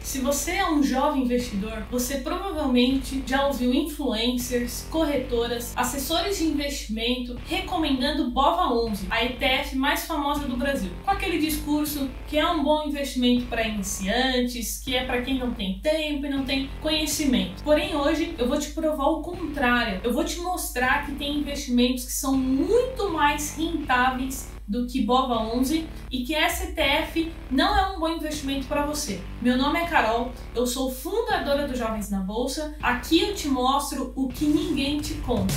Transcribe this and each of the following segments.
Se você é um jovem investidor, você provavelmente já ouviu influencers, corretoras, assessores de investimento recomendando BOVA11, a ETF mais famosa do Brasil, com aquele discurso que é um bom investimento para iniciantes, que é para quem não tem tempo e não tem conhecimento. Porém, hoje eu vou te provar o contrário. Eu vou te mostrar que tem investimentos que são muito mais rentáveis do que BOVA11 e que essa ETF não é um bom investimento para você. Meu nome é Carol, eu sou fundadora do Jovens na Bolsa. Aqui eu te mostro o que ninguém te conta.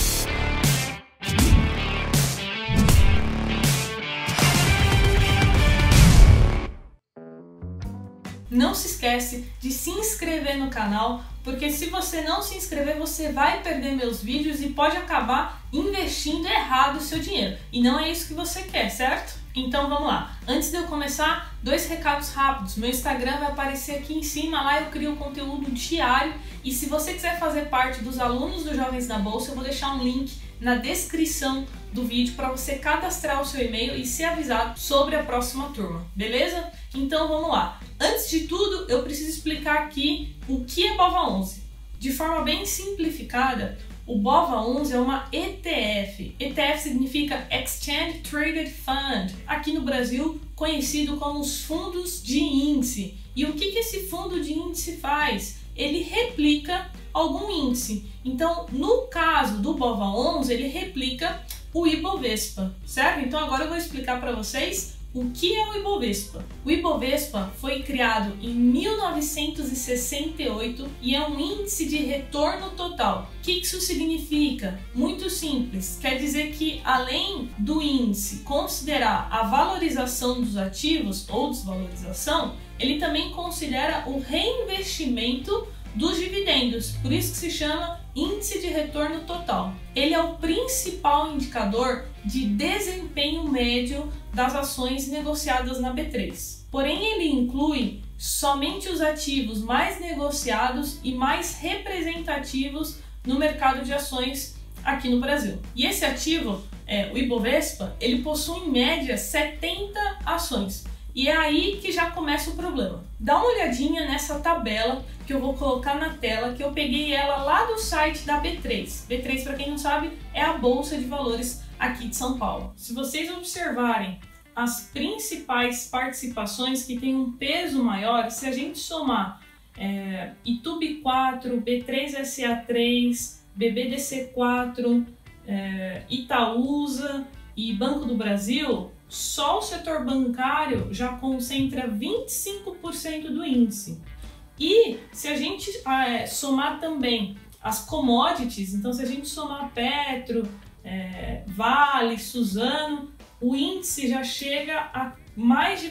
Não se esquece de se inscrever no canal, porque se você não se inscrever, você vai perder meus vídeos e pode acabar investindo errado o seu dinheiro. E não é isso que você quer, certo? Então vamos lá. Antes de eu começar, 2 recados rápidos. Meu Instagram vai aparecer aqui em cima, lá eu crio conteúdo diário. E se você quiser fazer parte dos alunos do Jovens na Bolsa, eu vou deixar um link na descrição do vídeo para você cadastrar o seu e-mail e ser avisado sobre a próxima turma, beleza? Então vamos lá. Antes de tudo, eu preciso explicar aqui o que é BOVA11. De forma bem simplificada, o BOVA11 é uma ETF. ETF significa Exchange Traded Fund, aqui no Brasil conhecido como os fundos de índice. E o que esse fundo de índice faz? Ele replica algum índice. Então, no caso do BOVA11, ele replica o Ibovespa, certo? Então agora eu vou explicar para vocês o que é o Ibovespa. O Ibovespa foi criado em 1968 e é um índice de retorno total. O que isso significa? Muito simples, quer dizer que além do índice considerar a valorização dos ativos ou desvalorização, ele também considera o reinvestimento dos dividendos, por isso que se chama índice de retorno total. Ele é o principal indicador de desempenho médio das ações negociadas na B3. Porém, ele inclui somente os ativos mais negociados e mais representativos no mercado de ações aqui no Brasil. E esse ativo, o Ibovespa, ele possui em média 70 ações. E é aí que já começa o problema. Dá uma olhadinha nessa tabela que eu vou colocar na tela, que eu peguei ela lá do site da B3. B3, para quem não sabe, é a Bolsa de Valores aqui de São Paulo. Se vocês observarem as principais participações que têm um peso maior, se a gente somar Itubi 4, B3SA3, BBDC4, Itaúsa e Banco do Brasil, só o setor bancário já concentra 25% do índice. E se a gente somar também as commodities, então se a gente somar Petro, Vale, Suzano, o índice já chega a mais de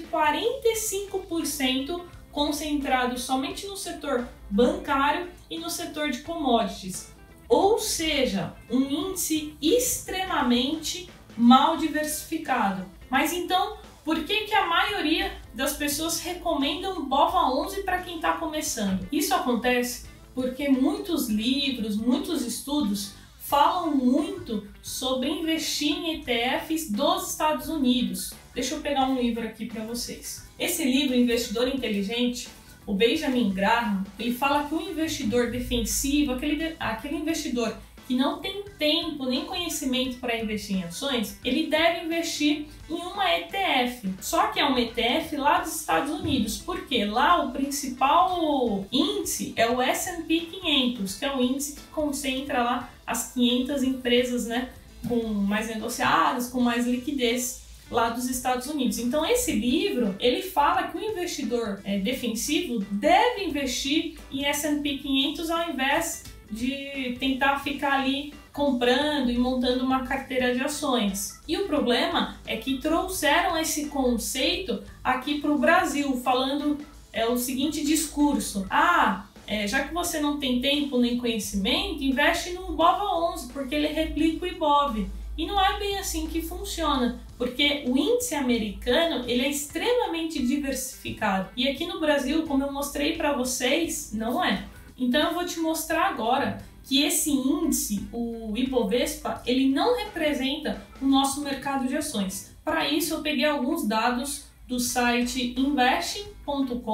45% concentrado somente no setor bancário e no setor de commodities. Ou seja, um índice extremamente mal diversificado. Mas então, por que a maioria das pessoas recomendam BOVA11 para quem está começando? Isso acontece porque muitos livros, muitos estudos falam muito sobre investir em ETFs dos Estados Unidos. Deixa eu pegar um livro aqui para vocês. Esse livro, Investidor Inteligente, o Benjamin Graham, ele fala que o investidor defensivo, aquele investidor que não tem tempo nem conhecimento para investir em ações, ele deve investir em uma ETF. Só que é uma ETF lá dos Estados Unidos, porque lá o principal índice é o S&P 500, que é o índice que concentra lá as 500 empresas, né, com mais negociadas, com mais liquidez lá dos Estados Unidos. Então esse livro, ele fala que o investidor defensivo deve investir em S&P 500 ao invés de tentar ficar ali comprando e montando uma carteira de ações. E o problema é que trouxeram esse conceito aqui para o Brasil, falando o seguinte discurso: já que você não tem tempo nem conhecimento, investe no BOVA11, porque ele replica o Ibov. E não é bem assim que funciona, porque o índice americano ele é extremamente diversificado. E aqui no Brasil, como eu mostrei para vocês, não é. Então eu vou te mostrar agora que esse índice, o Ibovespa, ele não representa o nosso mercado de ações. Para isso eu peguei alguns dados do site investing.com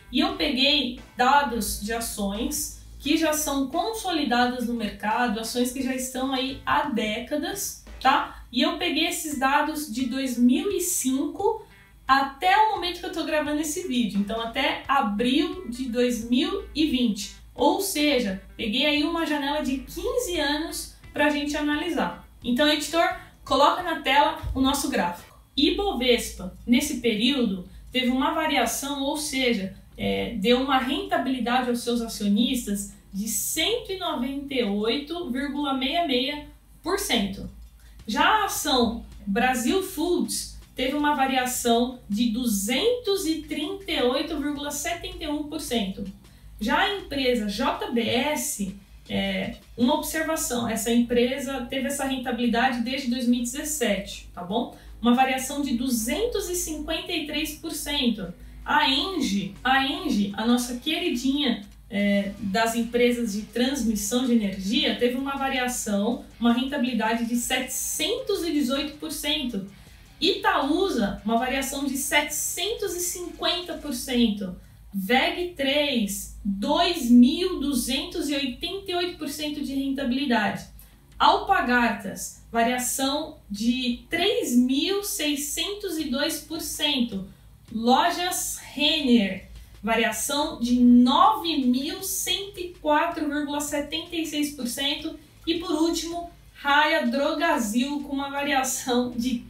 e eu peguei dados de ações que já são consolidadas no mercado, ações que já estão aí há décadas, tá? E eu peguei esses dados de 2005 até o momento que eu estou gravando esse vídeo, então até abril de 2020. Ou seja, peguei aí uma janela de 15 anos para a gente analisar. Então, editor, coloca na tela o nosso gráfico. Ibovespa, nesse período, teve uma variação, ou seja, deu uma rentabilidade aos seus acionistas de 198,66%. Já a ação Brasil Foods teve uma variação de 238,71%. Já a empresa JBS, uma observação, essa empresa teve essa rentabilidade desde 2017, tá bom? Uma variação de 253%. A Engie, a nossa queridinha das empresas de transmissão de energia, teve uma variação, uma rentabilidade de 718%. Itaúsa, uma variação de 750%. VEG3, 2.288% de rentabilidade. Alpargatas, variação de 3.602%. Lojas Renner, variação de 9.104,76%. E por último, Raia Drogasil, com uma variação de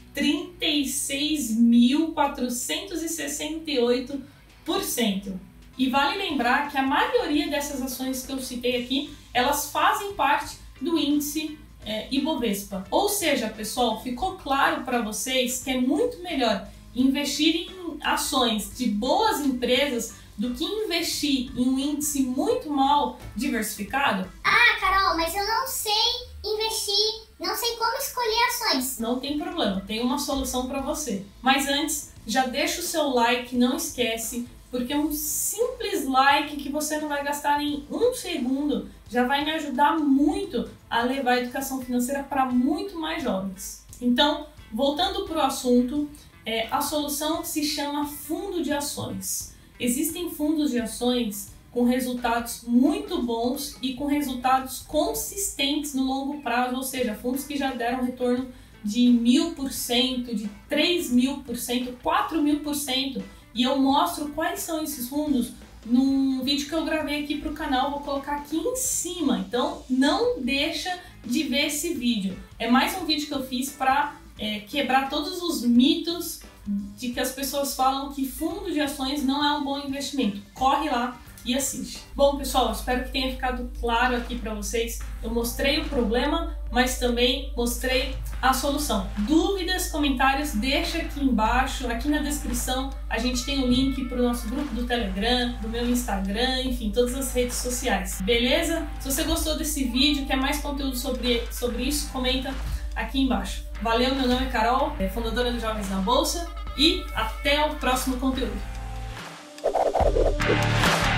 36.468%. E vale lembrar que a maioria dessas ações que eu citei aqui, elas fazem parte do índice Ibovespa. Ou seja, pessoal, ficou claro para vocês que é muito melhor investir em ações de boas empresas do que investir em um índice muito mal diversificado? Ah, Carol, mas eu não sei investir, não sei como escolher ações. Não tem problema, tem uma solução para você. Mas antes, já deixa o seu like, não esquece, porque um simples like que você não vai gastar nem um segundo já vai me ajudar muito a levar a educação financeira para muito mais jovens. Então, voltando para o assunto, a solução se chama fundo de ações. Existem fundos de ações com resultados muito bons e com resultados consistentes no longo prazo, ou seja, fundos que já deram retorno de 1000%, de 3000%, 4000%. E eu mostro quais são esses fundos num vídeo que eu gravei aqui para o canal, vou colocar aqui em cima. Então não deixa de ver esse vídeo. É mais um vídeo que eu fiz para quebrar todos os mitos de que as pessoas falam que fundo de ações não é um bom investimento. Corre lá e assiste. Bom, pessoal, espero que tenha ficado claro aqui para vocês. Eu mostrei o problema, mas também mostrei a solução. Dúvidas, comentários, deixa aqui embaixo, aqui na descrição a gente tem o link para o nosso grupo do Telegram, do meu Instagram, enfim, todas as redes sociais. Beleza? Se você gostou desse vídeo, quer mais conteúdo sobre isso, comenta aqui embaixo. Valeu, meu nome é Carol, fundadora do Jovens na Bolsa, e até o próximo conteúdo.